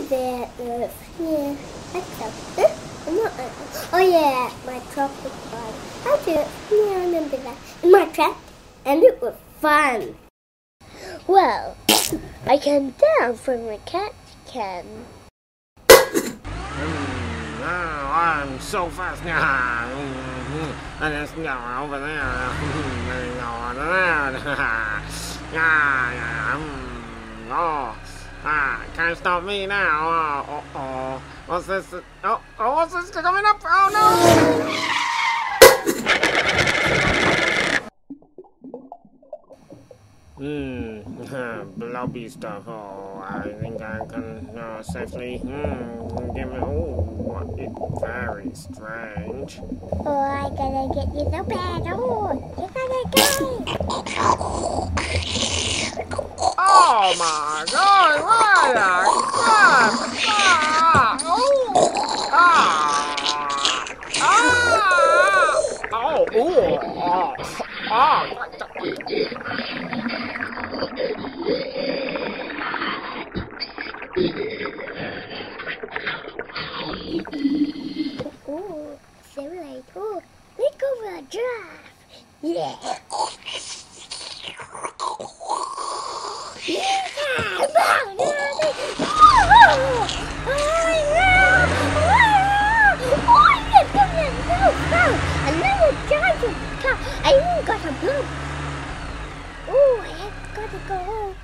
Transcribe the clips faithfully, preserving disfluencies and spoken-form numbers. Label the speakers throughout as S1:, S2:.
S1: was it? Uh, yeah, that's so. Huh? I'm not, uh, oh yeah, my chocolate bar. I do. Yeah, I remember that. In my trap, and it was fun. Well, I came down from the cat can.
S2: Mm, oh, I'm so fast now. Mm-hmm. And there's no over there. Mm-hmm. There's no over there. Yeah, yeah. Mm, oh, ah, can't stop me now. Oh, oh, oh. What's this? Oh, oh, what's this coming up? Oh no! Hmm, blobby stuff. Oh, I think I can uh, safely hmm, give it. Oh, it's very strange.
S1: Oh, I gotta get you so bad. Oh, you gotta go.
S2: Oh my God! What a crap! Ah! Oh! Ah! Ah! Oh! Ooh! Oh! Ah!
S1: Oh, assimilate. Oh, let's go for a drive. Yeah. Yeah. Oh, no. Oh, oh, yeah, come here. No, no. Another giant car. I even got a blow. Oh, I have got to go home.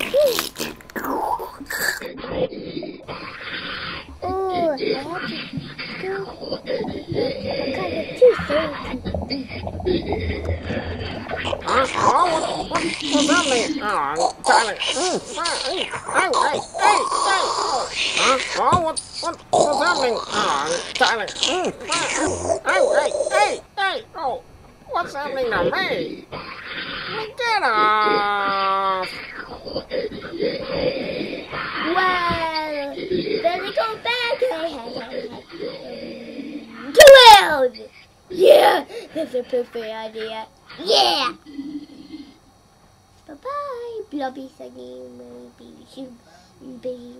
S1: Oh, I have to go. I got a tooth.
S2: Huh? Oh, what, what, what's happening? Oh, Tyler. Mm, ah, hey, hey, hey, hey, oh. Huh? Oh, what, what, what's happening? Oh, Tyler. Mm, ah, hey, hey, hey, hey, oh, what's happening to me? Get off!
S1: Well, better go back. twelve! Yeah, that's a perfect idea. Yeah! Bye-bye, blobby sunny, maybe, shoot, baby.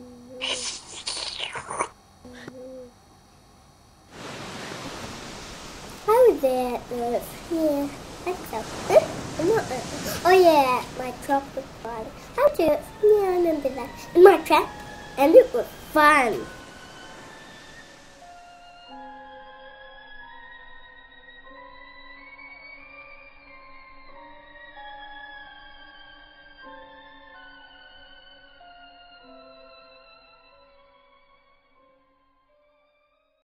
S1: How was it? Uh, yeah, that's so. Huh? I'm not, uh, oh yeah, my chocolate bar. I do. Yeah, I remember that. In my trap, and it was fun.